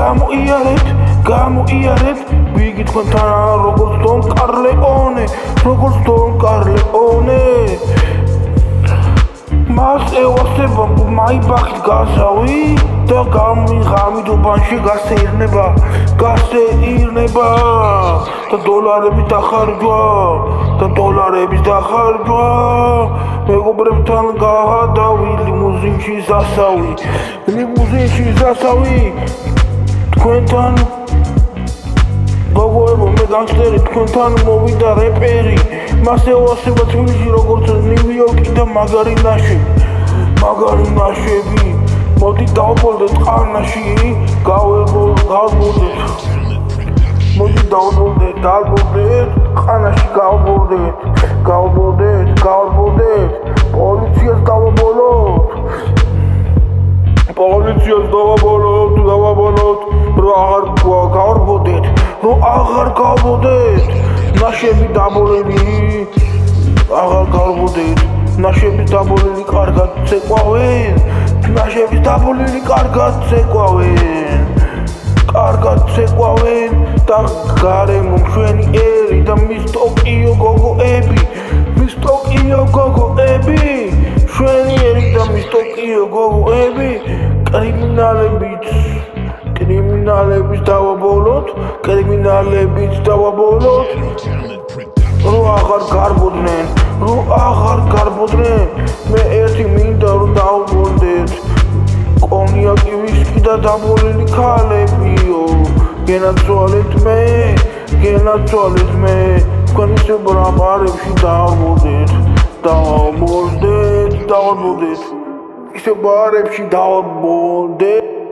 გამოიარეთ ვიგი თქვენთან როგორც დონ კარლეონე მას ევასება მაიბახით გასავი და გამიღამით უბანში გასეირნება და დოლარების დახარჯვა მეგობრებთან გადავი ლიმუზინში დასავი თქვენთან გოგოებო მე განგსტერი თქვენთან მოვიდა რეპერი მას ევასება თბილისში როგორც ნიუ-იორკი და მაგარი ნაშები მოდი დავბოლდეთ ყანაში მოდი დავბოლდეთ ყანაში გავბოლდეთ პოლიციას დავაბოლოთ რომ აღარ გავბოდეთ ნაშები დაბოლილი კარგად ცეკვავენ და გარემო მშვენიერი და მის ტოკიო გოგოები მშვენიერი და მის ტოკიო გოგოები კრიმინალების დავაბოლოთ რომ აღარ გარბოდნენ მე ერთი მინდა რომ დავბოლდეთ კონიაკი ვისკი და დაბოლილი ქალებიო გენაცვალეთ მე თქვენ ისე ბრაბარებში დავაბოლდეთ ისე ბარებში დავაბოლდეთ